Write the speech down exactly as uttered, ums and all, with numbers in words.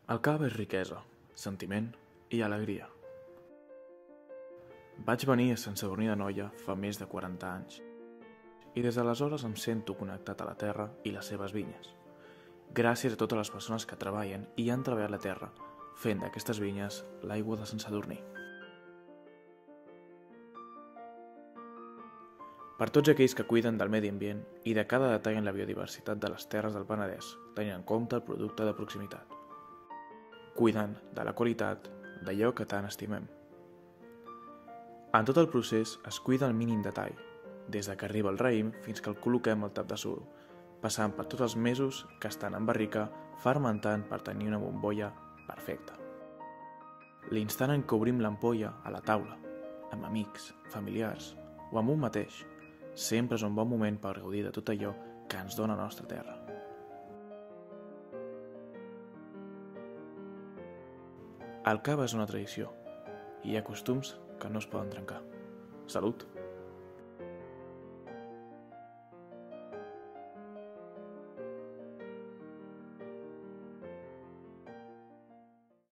El cava és riquesa, sentiment i alegria. Vaig venir a Sant Sadurní d'Anoia fa més de quaranta anys i des d'aleshores em sento connectat a la terra i les seves vinyes. Gràcies a totes les persones que treballen i han treballat la terra, fent d'aquestes vinyes l'aigua de Sant Sadurní. Per tots aquells que cuiden del medi ambient i de cada detall en la biodiversitat de les terres del Penedès, tenint en compte el producte de proximitat. Cuidant de la qualitat d'allò que tant estimem. En tot el procés es cuida el mínim detall, des de que arriba el raïm fins que el col·loquem al tap de suro, passant per tots els mesos que estan en barrica fermentant per tenir una bombolla perfecta. L'instant en què obrim l'ampolla a la taula, amb amics, familiars o amb un mateix, sempre és un bon moment per gaudir de tot allò que ens dona la nostra terra. El cava és una tradició i hi ha costums que no es poden trencar. Salut!